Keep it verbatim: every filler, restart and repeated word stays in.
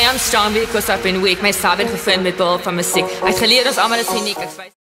am strong because I've been weak. My sabin gevind met behulp van musiek. Hy het geleer ons almal is uniek. Ek